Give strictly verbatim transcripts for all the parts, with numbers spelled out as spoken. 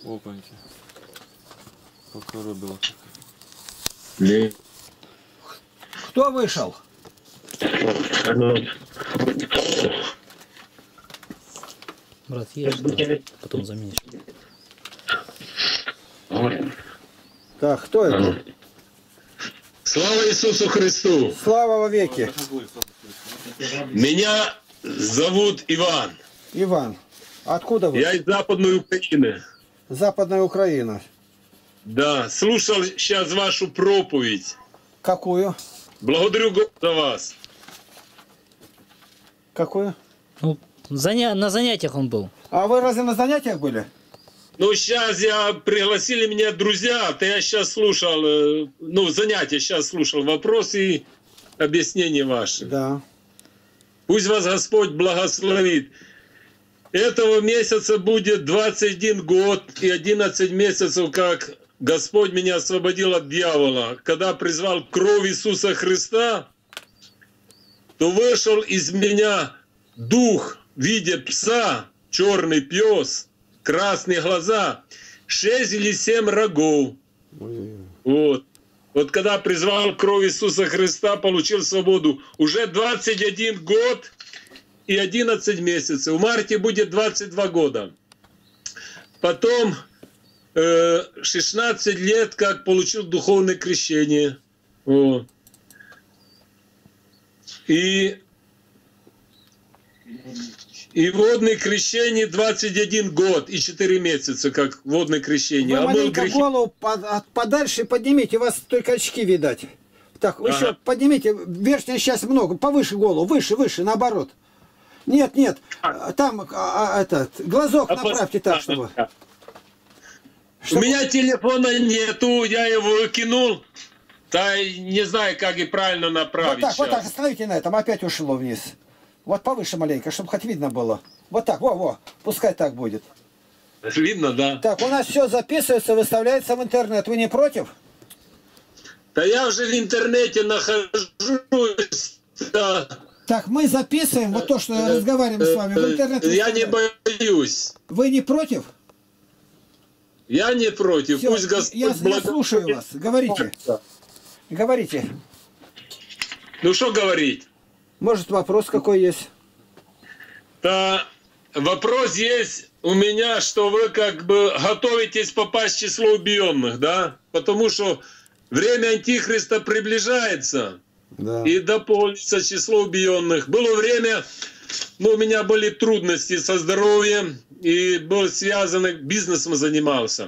Опаньки. Покоробило. Кто вышел? Брат, ешь, да, потом заменишь. Так, кто это? Слава Иисусу Христу! Слава во веки! Меня зовут Иван. Иван, откуда вы? Я из Западной Украины. Западная Украина. Да, слушал сейчас вашу проповедь. Какую? Благодарю Господа за вас. Какую? Ну, заня... на занятиях он был. А вы разве на занятиях были? Ну, сейчас я, пригласили меня друзья, то я сейчас слушал, э, ну, занятия сейчас слушал, вопросы и объяснения ваши. Да. Пусть вас Господь благословит. Этого месяца будет двадцать один год и одиннадцать месяцев, как Господь меня освободил от дьявола. Когда призвал кровь Иисуса Христа, то вышел из меня дух в виде пса, черный пес, красные глаза, шесть или семь рогов. Вот. Вот когда призвал кровь Иисуса Христа, получил свободу. Уже двадцать один год и одиннадцать месяцев. В марте будет двадцать два года. Потом э, шестнадцать лет, как получил духовное крещение. Вот. И, и водное крещение двадцать один год и четыре месяца, как водное крещение. Вы а маленько грехи... голову под, от, подальше поднимите, у вас только очки видать. Так, ага. Еще поднимите, верхняя часть много, повыше голову, выше, выше, наоборот. Нет, нет, там а, а, этот, глазок а направьте пос... так, чтобы... чтобы... У меня телефона нету, я его выкинул. Да, не знаю, как и правильно направить. Вот так, сейчас. вот так, остановите на этом, опять ушло вниз. Вот повыше маленько, чтобы хоть видно было. Вот так, во-во, пускай так будет. Видно, да. Так, у нас все записывается, выставляется в интернет. Вы не против? Да я уже в интернете нахожусь. Да. Так, мы записываем вот то, что разговариваем с вами. В интернет я не боюсь. Вы не против? Я не против. Все, пусть Господь я, я слушаю вас. Говорите. Говорите. Ну что говорить? Может, вопрос какой есть? Да, вопрос есть у меня, что вы как бы готовитесь попасть в число убиенных, да? Потому что время Антихриста приближается. Да. И дополнится число убиенных. Было время, ну, у меня были трудности со здоровьем, и был связан, бизнесом занимался.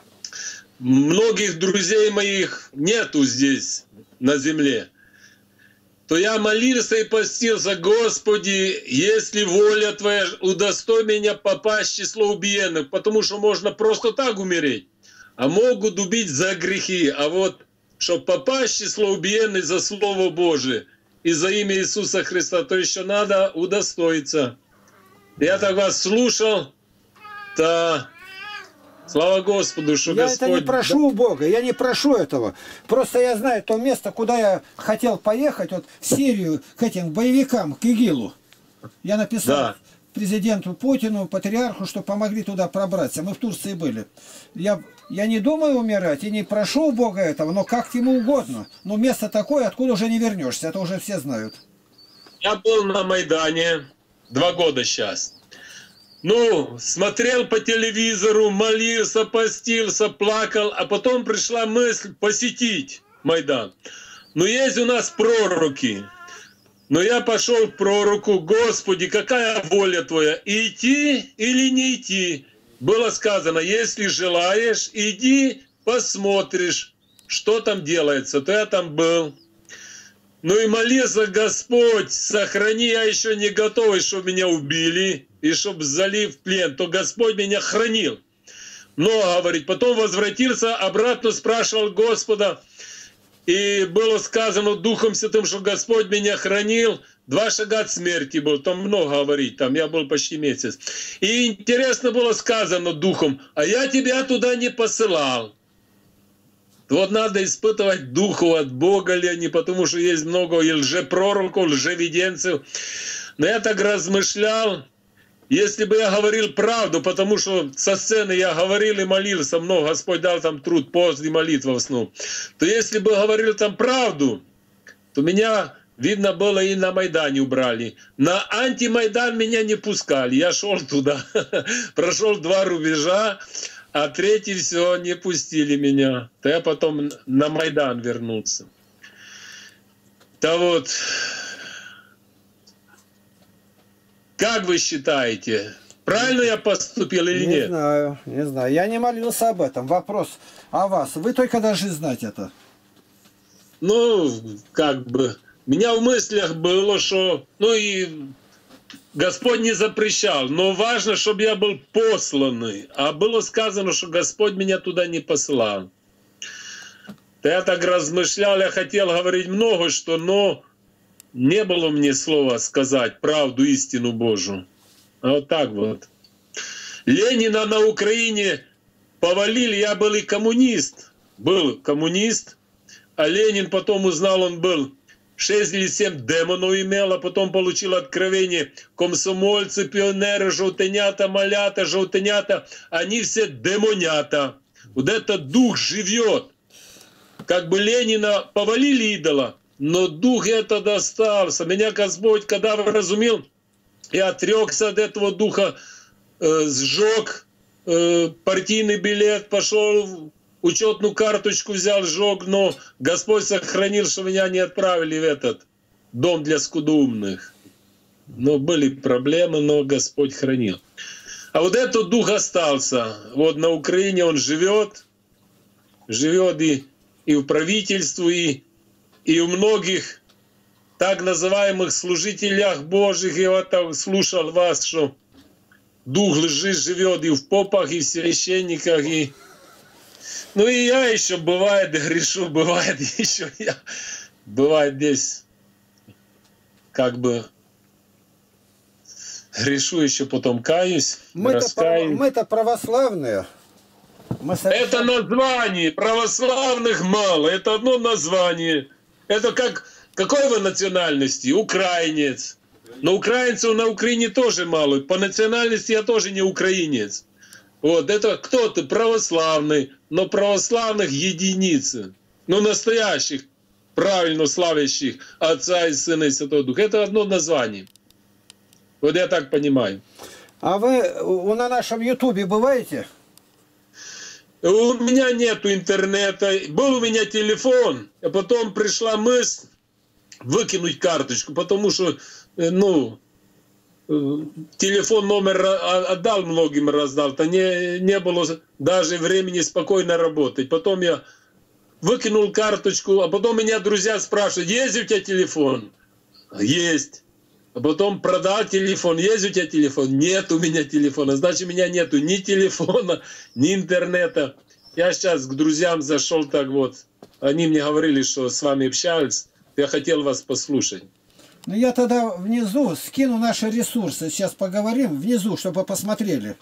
Многих друзей моих нету здесь, на земле. То я молился и постился: Господи, если воля Твоя, удостой меня попасть в число убиенных, потому что можно просто так умереть, а могут убить за грехи. А вот, чтобы попасть в число убиенных за Слово Божие и за имя Иисуса Христа, то еще надо удостоиться. Я так вас слушал, то... Слава Господу, что я Господь... это не прошу у Бога, я не прошу этого. Просто я знаю то место, куда я хотел поехать, вот в Сирию, к этим боевикам, к ИГИЛу. Я написал да. президенту Путину, патриарху, что помогли туда пробраться. Мы в Турции были. Я, я не думаю умирать и не прошу у Бога этого, но как ему угодно. Но место такое, откуда уже не вернешься, это уже все знают. Я был на Майдане два года сейчас. Ну, смотрел по телевизору, молился, постился, плакал, а потом пришла мысль посетить Майдан. Но есть у нас пророки. Но я пошел к пророку: Господи, какая воля Твоя, идти или не идти? Было сказано: если желаешь, иди, посмотришь, что там делается. То я там был. Ну и молился: Господь, сохрани, я еще не готовый, чтобы меня убили, и чтобы залив в плен, то Господь меня хранил. Но, говорит, потом возвратился, обратно спрашивал Господа, и было сказано Духом Святым, что Господь меня хранил, два шага от смерти был, там много говорить, там я был почти месяц. И интересно было сказано Духом: а я тебя туда не посылал. Вот надо испытывать духу, от Бога ли они, потому что есть много и лжепророков, лжевиденцев. Но я так размышлял, если бы я говорил правду, потому что со сцены я говорил и молился много, Господь дал там труд после молитвы в основном, то если бы говорил там правду, то меня, видно было, и на Майдане убрали. На антимайдан меня не пускали. Я шел туда, прошел два рубежа, а третий все, не пустили меня. То я потом на Майдан вернулся. Да вот, как вы считаете, правильно я поступил или не нет? Не знаю, не знаю. Я не молился об этом. Вопрос о вас. Вы только должны знать это. Ну, как бы, у меня в мыслях было, что, ну и Господь не запрещал, но важно, чтобы я был посланный. А было сказано, что Господь меня туда не послал. Я так размышлял, я хотел говорить много что, но не было мне слова сказать правду, истину Божию. А вот так вот. Ленина на Украине повалили, я был и коммунист. Был коммунист, а Ленин потом узнал, он был шесть или семь демонов имел, а потом получил откровение. Комсомольцы, пионеры, желтенята, малята, желтенята, они все демонята. Вот этот дух живет. Как бы Ленина повалили идола, но дух этот остался. Меня Господь, когда вразумил, я отрекся от этого духа, э, сжег э, партийный билет, пошел, учетную карточку взял, сжег, но Господь сохранил, что меня не отправили в этот дом для скудоумных. Но были проблемы, но Господь хранил. А вот этот дух остался. Вот на Украине он живет, живет и и в правительстве, и, и у многих так называемых служителях Божьих. Я вот так слушал вас, что дух лжи живет и в попах, и в священниках. И... Ну и я еще, бывает, грешу, бывает еще я, бывает здесь, как бы, грешу еще, потом каюсь, мы-то, мы-то православные. Совершенно... Это название. Православных мало. Это одно название. Это как... Какой вы национальности? Украинец. Но украинцев на Украине тоже мало. По национальности я тоже не украинец. Вот. Это кто-то православный. Но православных единицы. Но настоящих, правильно славящих Отца и Сына и Святого Духа. Это одно название. Вот я так понимаю. А вы на нашем ютубе бываете? У меня нету интернета, был у меня телефон, а потом пришла мысль выкинуть карточку, потому что, ну, телефон номер отдал, многим раздал, то не, не было даже времени спокойно работать. Потом я выкинул карточку, а потом меня друзья спрашивают, есть у тебя телефон? Есть. А потом продал телефон, есть у тебя телефон? Нет у меня телефона. Значит, у меня нету ни телефона, ни интернета. Я сейчас к друзьям зашел так вот. Они мне говорили, что с вами общались. Я хотел вас послушать. Ну я тогда внизу скину наши ресурсы. Сейчас поговорим внизу, чтобы посмотрели.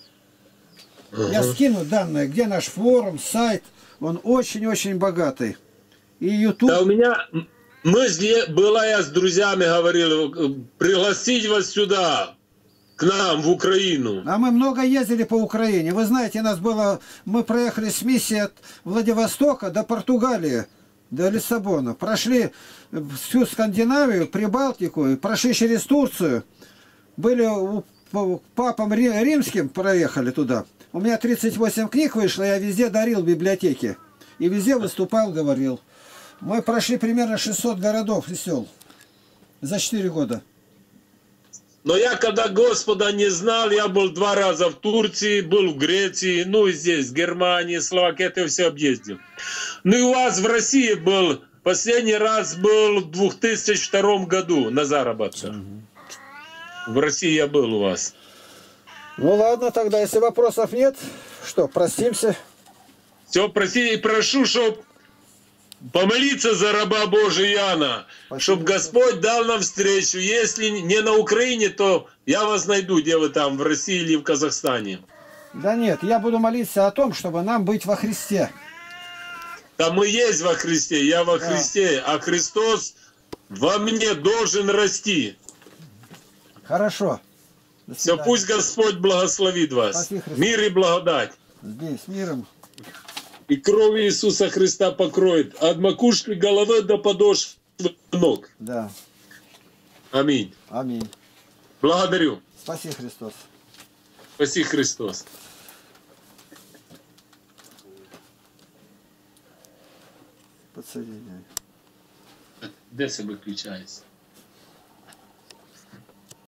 Ага. Я скину данные, где наш форум, сайт. Он очень-очень богатый. И YouTube. Да у меня... Мысль была, я с друзьями говорил, пригласить вас сюда, к нам, в Украину. А мы много ездили по Украине. Вы знаете, нас было... Мы проехали с миссией от Владивостока до Португалии, до Лиссабона. Прошли всю Скандинавию, Прибалтику, прошли через Турцию. Были у папам римским, проехали туда. У меня тридцать восемь книг вышло, я везде дарил в библиотеке. И везде выступал, говорил. Мы прошли примерно шестьсот городов и сел за четыре года. Но я когда Господа не знал, я был два раза в Турции, был в Греции, ну и здесь, в Германии, Словакии, это все объездил. Ну и у вас в России был, последний раз был в две тысячи втором году на заработках. Угу. В России я был у вас. Ну ладно, тогда, если вопросов нет, что, простимся? Все, прости и прошу, чтобы... помолиться за раба Божия Иоанна, чтобы Господь дал нам встречу. Если не на Украине, то я вас найду, где вы там, в России или в Казахстане. Да нет, я буду молиться о том, чтобы нам быть во Христе. Да мы есть во Христе, я во Христе, а Христос во мне должен расти. Хорошо. Все, пусть Господь благословит вас. Мир и благодать. Здесь, с миром. И кровь Иисуса Христа покроет от макушки головы до подошв ног. Да. Аминь. Аминь. Благодарю. Спаси Христос. Спаси Христос. Подсоединяй. Де це виключається?